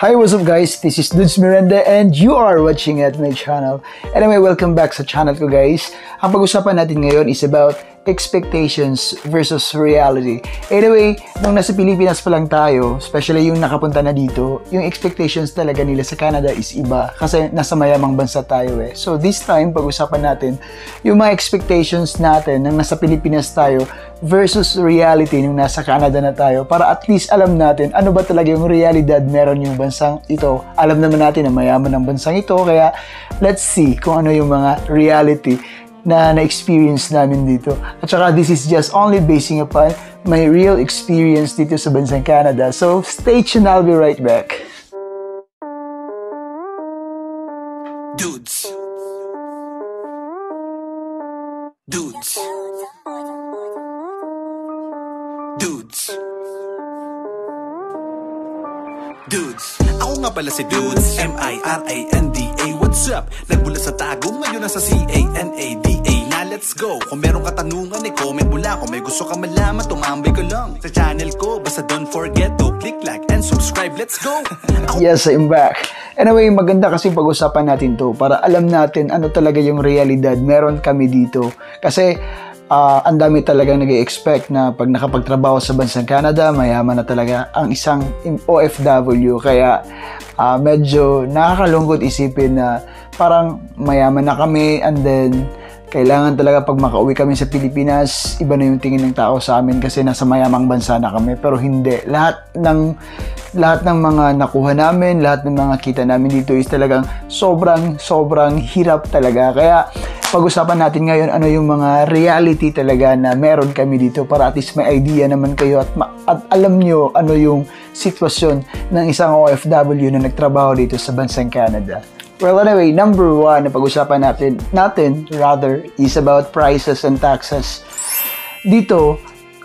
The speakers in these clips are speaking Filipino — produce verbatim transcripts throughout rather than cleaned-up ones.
Hi, what's up guys? This is Dudes Miranda and you are watching at my channel. Anyway, welcome back sa channel ko guys. Ang pag-usapan natin ngayon is about expectations versus reality. Anyway, nung nasa Pilipinas pa lang tayo, especially yung nakapunta na dito, yung expectations talaga nila sa Canada is iba kasi nasa mayamang bansa tayo eh. So this time, pag-usapan natin yung mga expectations natin nang nasa Pilipinas tayo versus reality nung nasa Canada na tayo para at least alam natin ano ba talaga yung realidad meron yung bansang ito. Alam naman natin na mayaman ang bansang ito, kaya let's see kung ano yung mga reality na na-experience namin dito. At saka this is just only basing upon my real experience dito sa bansang Canada. So stay tuned, I'll be right back. Dudes. Dudes. Dudes. Dudes. Ako nga pala si Dudes, M I R A N D A. What's up? Nagmula sa Tagum, ngayon nasa C A N A D A. Na let's go. Kung merong katanungan, eh comment mo lang. Kung may gusto ka malaman, tumambay ko lang sa channel ko. Basta don't forget to click like and subscribe. Let's go. Yes, I'm back. Anyway, maganda kasi pag-usapan natin to para alam natin ano talaga yung realidad meron kami dito. Kasi Uh, ang dami talagang nag-i-expect na pag nakapagtrabaho sa bansang Canada, mayaman na talaga ang isang O F W. Kaya uh, medyo nakakalungkot isipin na parang mayaman na kami and then kailangan talaga pag makauwi kami sa Pilipinas, iba na yung tingin ng tao sa amin kasi nasa mayamang bansa na kami. Pero hindi. Lahat ng, lahat ng mga nakuha namin, lahat ng mga kita namin dito is talagang sobrang, sobrang hirap talaga. Kaya pag-usapan natin ngayon ano yung mga reality talaga na meron kami dito para at least may idea naman kayo at, at alam nyo ano yung sitwasyon ng isang O F W na nagtrabaho dito sa bansang Canada. Well, anyway, number one na pag-usapan natin, natin rather, is about prices and taxes. Dito,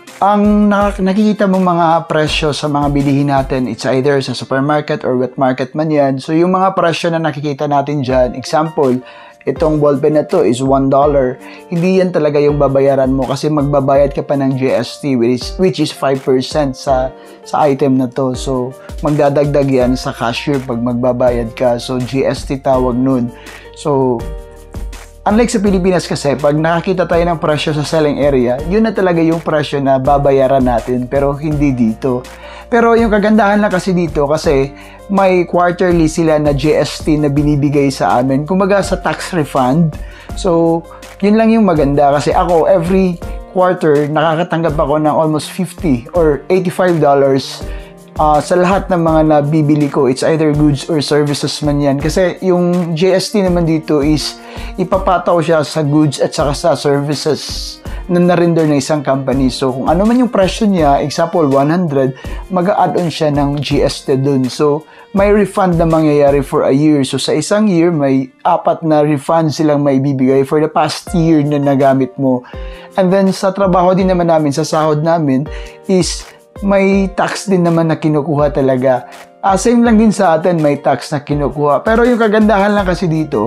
ang nakikita mong mga presyo sa mga bilihin natin, it's either sa supermarket or wet market man yan. So, yung mga presyo na nakikita natin dyan, example, itong ballpen na to is one dollar. Hindi yan talaga yung babayaran mo kasi magbabayad ka pa ng G S T which is, which is five percent sa, sa item na to. So, magdadagdag yan sa cashier pag magbabayad ka. So, G S T tawag nun. So, unlike sa Pilipinas kasi, pag nakakita tayo ng presyo sa selling area, yun na talaga yung presyo na babayaran natin, pero hindi dito. Pero yung kagandahan lang kasi dito, kasi may quarterly sila na G S T na binibigay sa amin, kumbaga sa tax refund. So, yun lang yung maganda kasi ako, every quarter, nakakatanggap ako ng almost fifty or eighty-five dollars Uh, sa lahat ng mga nabibili ko. It's either goods or services man yan. Kasi yung G S T naman dito is ipapataw siya sa goods at saka sa services na na-render ng isang company. So, kung ano man yung presyo niya, example, one hundred, mag-a-add-on siya ng G S T dun. So, may refund na mangyayari for a year. So, sa isang year, may apat na refund silang may bibigay for the past year na nagamit mo. And then, sa trabaho din naman namin, sa sahod namin, is may tax din naman na kinukuha talaga. Uh, same lang din sa atin, may tax na kinukuha. Pero yung kagandahan lang kasi dito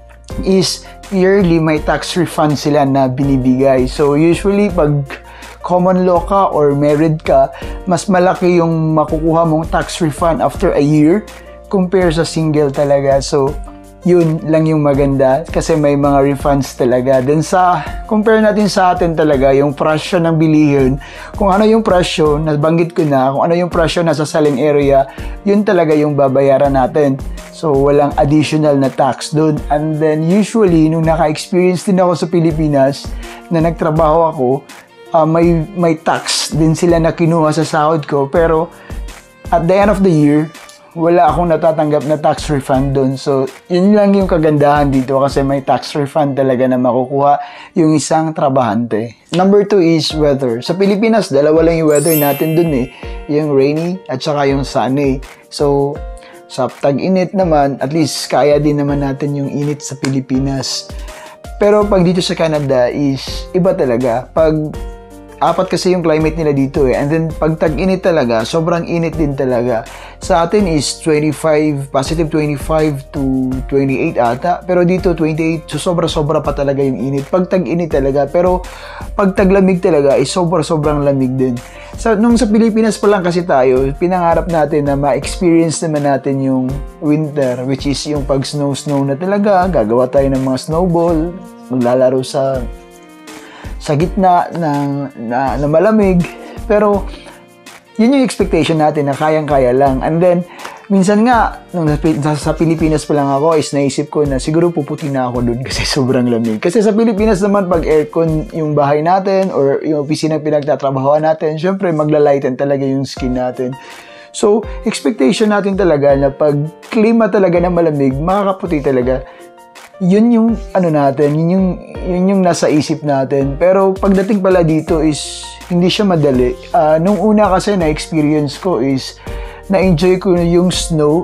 is yearly may tax refund sila na binibigay. So usually pag common law ka or married ka, mas malaki yung makukuha mong tax refund after a year compare sa single talaga. So yun lang yung maganda kasi may mga refunds talaga. Then sa, compare natin sa atin talaga, yung presyo ng bilihin, kung ano yung presyo, nabanggit ko na, kung ano yung presyo nasa selling area, yun talaga yung babayaran natin. So, walang additional na tax doon. And then, usually, nung naka-experience din ako sa Pilipinas, na nagtrabaho ako, uh, may, may tax din sila na kinuha sa sahod ko. Pero, at the end of the year, wala akong natatanggap na tax refund doon. So, yun lang yung kagandahan dito kasi may tax refund talaga na makukuha yung isang trabahante. Number two is weather. Sa Pilipinas, dalawa lang yung weather natin doon eh. Yung rainy at saka yung sunny. So, sa tag-init naman, at least kaya din naman natin yung init sa Pilipinas. Pero pag dito sa Canada is iba talaga. Pag apat kasi yung climate nila dito eh. And then, pag tag-init talaga, sobrang init din talaga. Sa atin is twenty-five, positive twenty-five to twenty-eight ata. Pero dito, twenty-eight, so sobra-sobra pa talaga yung init. Pag tag-init talaga. Pero, pag taglamig talaga, is sobra-sobrang lamig din. So, nung sa Pilipinas pa lang kasi tayo, pinangarap natin na ma-experience naman natin yung winter, which is yung pag snow-snow na talaga. Gagawa tayo ng mga snowball, maglalaro sa sa gitna ng na, na malamig, pero yun yung expectation natin na kayang-kaya lang. And then minsan nga nung sa, sa Pilipinas pa lang ako is naisip ko na siguro puputi na ako doon kasi sobrang lamig. Kasi sa Pilipinas naman pag aircon yung bahay natin or yung opisina pinagtatrabahoan natin, syempre maglalighten talaga yung skin natin. So expectation natin talaga na pag klima talaga na malamig, makakaputi talaga. Yun yung ano natin, yun yung, yun yung nasa isip natin. Pero pagdating pala dito is hindi siya madali. Uh, nung una kasi na-experience ko is na-enjoy ko yung snow.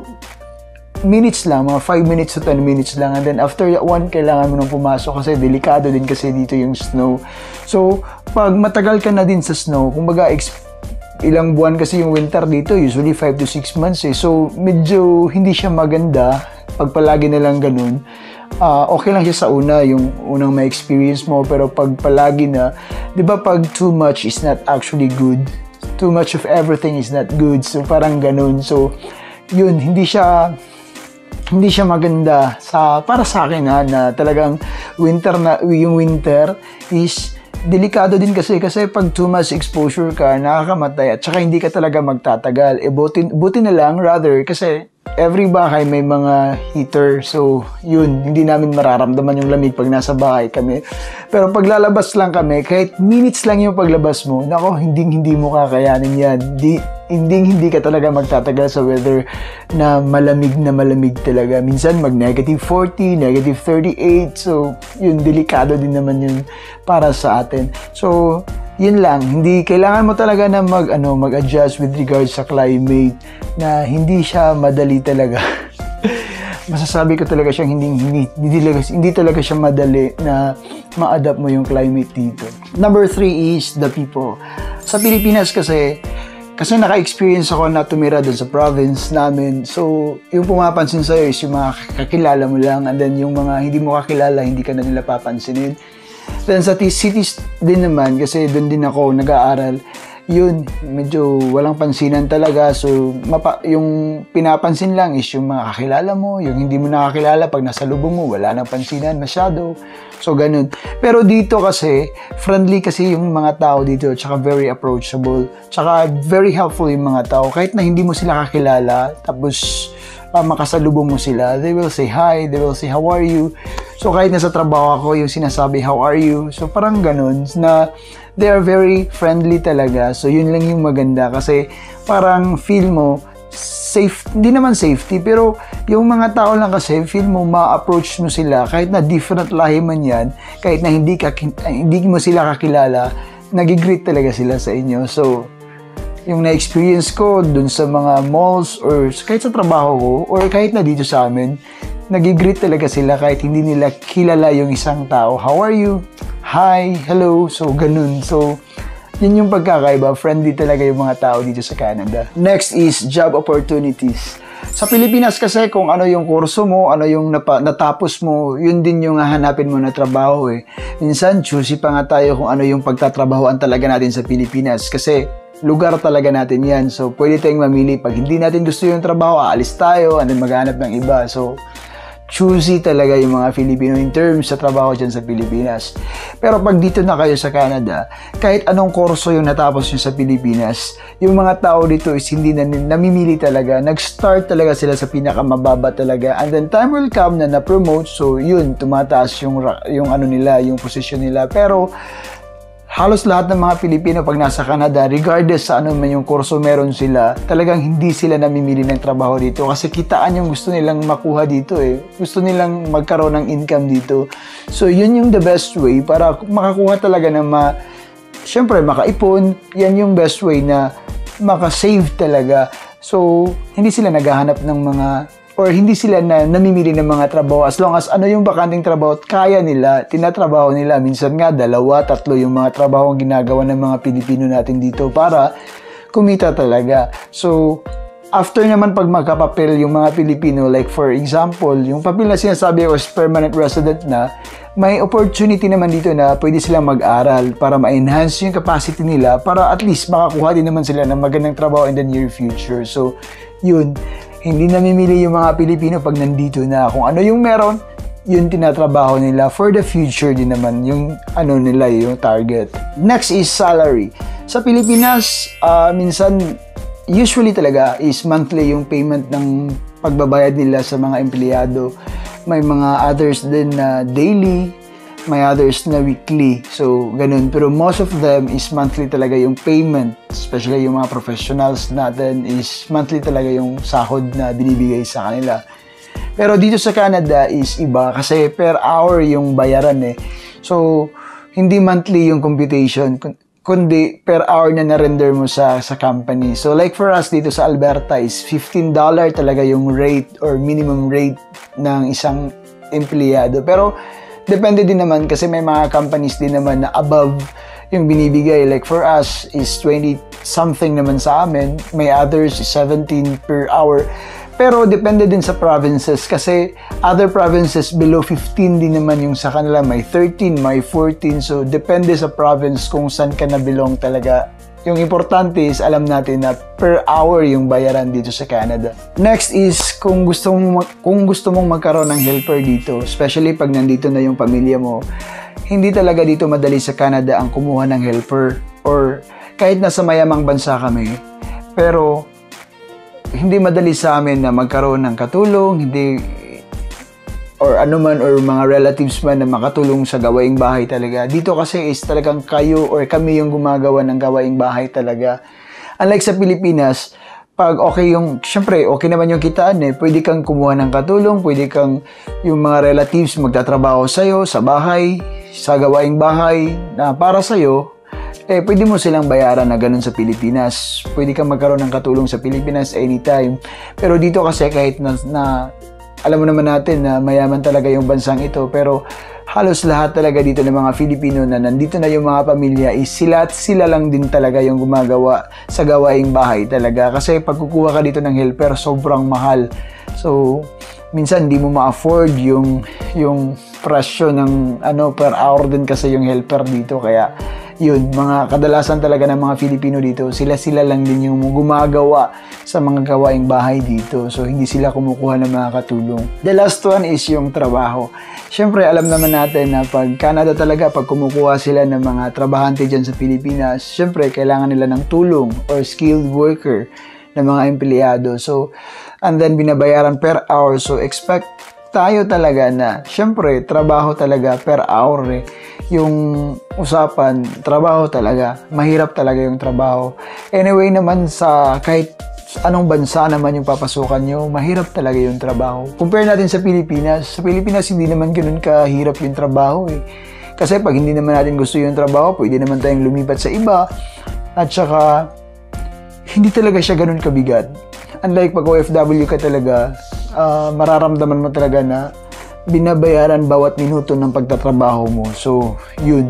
Minutes lang, mga five minutes to ten minutes lang. And then after that one, kailangan mo nang pumasok kasi delikado din kasi dito yung snow. So, pag matagal ka na din sa snow, kumbaga ilang buwan kasi yung winter dito, usually five to six months eh. So, medyo hindi siya maganda pag palagi na lang ganun. Uh, okay lang siya sa una, yung unang may experience mo, pero pag palagi na, di ba pag too much is not actually good, too much of everything is not good, so parang ganun. So yun, hindi siya hindi siya maganda sa para sa akin ha, na talagang winter na yung winter is delikado din kasi kasi pag too much exposure ka, nakakamatay at saka hindi ka talaga magtatagal. E buti, buti na lang rather kasi every bahay may mga heater. So, yun, hindi namin mararamdaman yung lamig pag nasa bahay kami. Pero pag lalabas lang kami, kahit minutes lang yung paglabas mo, nako, hindi hindi mo kakayanin yan. Di, hindi hindi ka talaga magtatagal sa weather na malamig na malamig talaga. Minsan mag negative forty, negative thirty-eight. So, yun, delikado din naman yun para sa atin. So, yun lang, hindi kailangan mo talaga na mag ano mag-adjust with regards sa climate na hindi siya madali talaga. Masasabi ko talaga siyang hindi hindi hindi talaga, hindi talaga siya madali na ma-adapt mo yung climate dito. Number three is the people. Sa Pilipinas kasi kasi naka-experience ako na tumira doon sa province namin. So, yung pumapansin sa'yo is yung mga kakilala mo lang, and then yung mga hindi mo kakilala, hindi ka na nila papansinin. Then sa cities din naman, kasi doon din ako nag-aaral, yun, medyo walang pansinan talaga. So, mapa, yung pinapansin lang is yung mga kakilala mo, yung hindi mo nakakilala, pag nasa lubong mo, wala nang pansinan masyado. So, ganun. Pero dito kasi, friendly kasi yung mga tao dito, tsaka very approachable, tsaka very helpful yung mga tao. Kahit na hindi mo sila kakilala, tapos uh, makasalubong mo sila, they will say hi, they will say how are you. So, kahit nasa trabaho ako, yung sinasabi, how are you? So, parang ganun, na they are very friendly talaga. So, yun lang yung maganda. Kasi, parang feel mo, safe, hindi naman safety, pero yung mga tao lang kasi, feel mo, ma-approach mo sila, kahit na different lahi man yan, kahit na hindi, ka, hindi mo sila kakilala, nagigreet talaga sila sa inyo. So, yung na-experience ko dun sa mga malls, or kahit sa trabaho ko, or kahit na dito sa amin, nagigreet talaga sila kahit hindi nila kilala yung isang tao. How are you? Hi, hello. So, ganun. So, yun yung pagkakaiba. Friendly talaga yung mga tao dito sa Canada. Next is job opportunities. Sa Pilipinas kasi, kung ano yung kurso mo, ano yung napa, natapos mo, yun din yung hahanapin mo na trabaho eh. Minsan, choosy pa nga tayo kung ano yung pagtatrabahoan talaga natin sa Pilipinas. Kasi, lugar talaga natin yan. So, pwede tayong mamili. Pag hindi natin gusto yung trabaho, aalis tayo, and then maghanap ng iba. So, choosy talaga yung mga Filipino in terms sa trabaho dyan sa Pilipinas. Pero pag dito na kayo sa Canada, kahit anong kurso yung natapos nyo sa Pilipinas, yung mga tao dito is hindi na namimili talaga. Nag-start talaga sila sa pinakamababa talaga. And then time will come na na-promote. So yun, tumataas yung, yung ano nila, yung position nila. Pero halos lahat ng mga Pilipino pag nasa Canada, regardless sa ano man yung kurso meron sila, talagang hindi sila namimili ng trabaho dito kasi kitaan yung gusto nilang makuha dito eh. Gusto nilang magkaroon ng income dito. So, yun yung the best way para makakuha talaga ng ma... Siyempre, makaipon. Yan yung best way na makasave talaga. So, hindi sila naghahanap ng mga... Or or hindi sila na namimili ng mga trabaho as long as ano yung bakanting trabaho at kaya nila, tinatrabaho nila. Minsan nga, dalawa, tatlo yung mga trabaho ang ginagawa ng mga Pilipino natin dito para kumita talaga. So, after naman pag magkapapel yung mga Pilipino, like for example, yung papel na sinasabi ko is permanent resident na, may opportunity naman dito na pwede silang mag-aral para ma-enhance yung capacity nila para at least makakuha din naman sila ng magandang trabaho in the near future. So, yun. Hindi namimili yung mga Pilipino pag nandito na. Kung ano yung meron, yun tinatrabaho nila for the future din naman yung ano nila, yung target. Next is salary. Sa Pilipinas, uh, minsan usually talaga is monthly yung payment ng pagbabayad nila sa mga empleyado. May mga others din na daily, may others na weekly. So, ganun. Pero most of them is monthly talaga yung payment. Especially yung mga professionals natin is monthly talaga yung sahod na binibigay sa kanila. Pero dito sa Canada is iba kasi per hour yung bayaran eh. So, hindi monthly yung computation, kundi per hour na na-render mo sa sa company. So like for us dito sa Alberta is fifteen dollars talaga yung rate or minimum rate ng isang empleyado. Pero depende din naman kasi may mga companies din naman na above yung binibigay. Like for us is twenty something naman sa amin. May others is seventeen per hour. Pero depende din sa provinces kasi other provinces below fifteen din naman yung sa kanila. May thirteen, may fourteen. So, depende sa province kung saan ka na-belong talaga. Yung importante is alam natin na per hour yung bayaran dito sa Canada. Next is kung gusto mong, kung gusto mong magkaroon ng helper dito, especially pag nandito na yung pamilya mo, hindi talaga dito madali sa Canada ang kumuha ng helper or kahit nasa mayamang bansa kami. Pero hindi madali sa amin na magkaroon ng katulong, hindi or ano man or mga relatives man na makatulong sa gawaing bahay talaga. Dito kasi is talagang kayo or kami yung gumagawa ng gawaing bahay talaga. Unlike sa Pilipinas, pag okay yung, syempre okay naman yung kitaan eh, pwede kang kumuha ng katulong, pwede kang yung mga relatives magtatrabaho sa'yo sa bahay, sa gawaing bahay na para sa'yo, eh, pwede mo silang bayaran na ganun sa Pilipinas. Pwede kang magkaroon ng katulong sa Pilipinas anytime. Pero dito kasi kahit na, na alam mo naman natin na mayaman talaga yung bansang ito, pero halos lahat talaga dito ng mga Filipino na nandito na yung mga pamilya is sila at sila lang din talaga yung gumagawa sa gawaing bahay talaga. Kasi pag kukuha ka dito ng helper, sobrang mahal. So, minsan hindi mo ma-afford yung, yung presyo ng ano, per hour din kasi yung helper dito. Kaya, yun, mga kadalasan talaga ng mga Filipino dito, sila-sila lang din yung gumagawa sa mga gawaing bahay dito. So, hindi sila kumukuha ng mga katulong. The last one is yung trabaho. Siyempre, alam naman natin na pag Canada talaga, pag kumukuha sila ng mga trabahante dyan sa Pilipinas, siyempre, kailangan nila ng tulong or skilled worker ng mga empleyado. So, and then binabayaran per hour. So, expect tayo talaga na, siyempre, trabaho talaga per hour eh. Yung usapan, trabaho talaga. Mahirap talaga yung trabaho. Anyway naman sa kahit anong bansa naman yung papasukan nyo, mahirap talaga yung trabaho. Compare natin sa Pilipinas. Sa Pilipinas, hindi naman ganun kahirap yung trabaho eh. Kasi pag hindi naman natin gusto yung trabaho, pwede naman tayong lumipat sa iba. At saka, hindi talaga siya ganun kabigat. Unlike pag O F W ka talaga, uh, mararamdaman mo talaga na binabayaran bawat minuto ng pagtatrabaho mo. So, yun.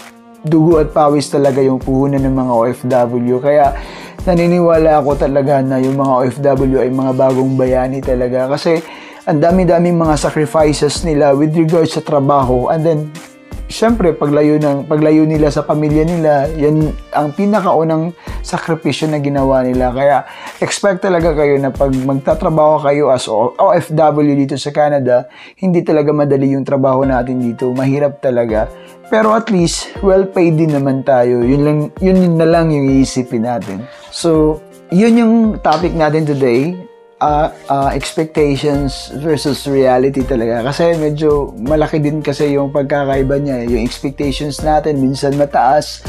Dugo at pawis talaga yung puhunan ng mga O F W. Kaya, naniniwala ako talaga na yung mga O F W ay mga bagong bayani talaga. Kasi, ang dami-daming mga sacrifices nila with regards sa trabaho. And then, syempre, paglayo, ng, paglayo nila sa pamilya nila, yan ang pinakaunang sakripisyo na ginawa nila. Kaya, expect talaga kayo na pag magtatrabaho kayo as O F W dito sa Canada, hindi talaga madali yung trabaho natin dito. Mahirap talaga. Pero at least, well paid din naman tayo. Yun, lang, yun na lang yung iisipin natin. So, yun yung topic natin today. Uh, uh, expectations versus reality talaga. Kasi medyo malaki din kasi yung pagkakaiba niya. Yung expectations natin, minsan mataas.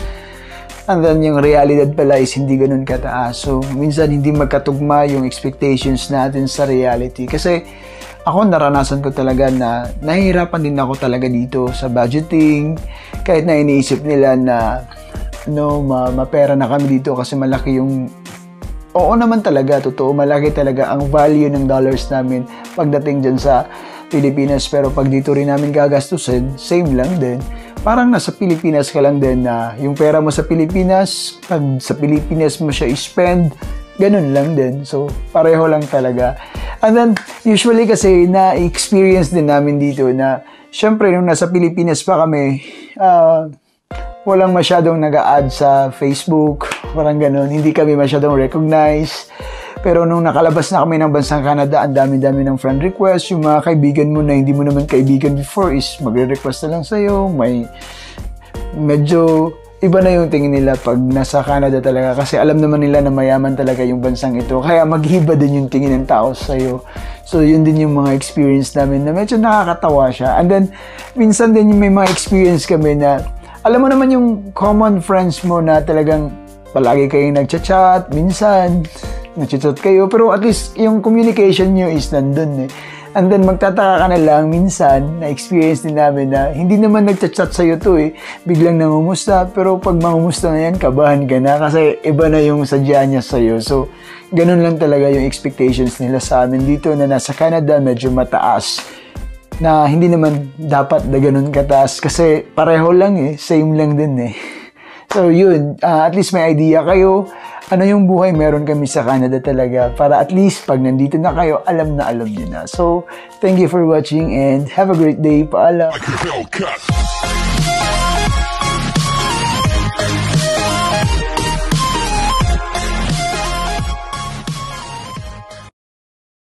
And then yung realidad pala is hindi ganun kataas. So, minsan hindi magkatugma yung expectations natin sa reality. Kasi ako naranasan ko talaga na nahihirapan din ako talaga dito sa budgeting. Kahit na iniisip nila na no, ma mapera na kami dito kasi malaki yung oo naman talaga, totoo, malaki talaga ang value ng dollars namin pagdating dyan sa Pilipinas. Pero pag dito rin namin gagastusin, same lang din. Parang nasa Pilipinas ka lang din na yung pera mo sa Pilipinas, pag sa Pilipinas mo siya i-spend, ganun lang din. So, pareho lang talaga. And then, usually kasi na-experience din namin dito na, syempre, nung nasa Pilipinas pa kami, uh, walang masyadong nag-a-add sa Facebook, parang ganun. Hindi kami masyadong recognize. Pero nung nakalabas na kami ng bansang Canada, ang dami-dami ng friend request. Yung mga kaibigan mo na hindi mo naman kaibigan before is magre-request na lang sa'yo. May medyo iba na yung tingin nila pag nasa Canada talaga. Kasi alam naman nila na mayaman talaga yung bansang ito. Kaya maghiba din yung tingin ng tao sa'yo. So yun din yung mga experience namin na medyo nakakatawa siya. And then minsan din yung may mga experience kami na alam mo naman yung common friends mo na talagang palagi kayong nagchat-chat, minsan nagchat-chat kayo, pero at least yung communication nyo is nandun eh. And then magtataka ka na lang minsan, na-experience din namin na hindi naman nagchat-chat sa'yo to eh, biglang nangumusta, pero pag mangumusta na yan, kabahan ka na kasi iba na yung sadya niya sa'yo. So, ganun lang talaga yung expectations nila sa amin dito na nasa Canada, medyo mataas. Na hindi naman dapat na ganun kataas kasi pareho lang eh, same lang din eh. So yun, uh, at least may idea kayo ano yung buhay meron kami sa Canada talaga para at least pag nandito na kayo, alam na alam nyo na. So, thank you for watching and have a great day. Paalam!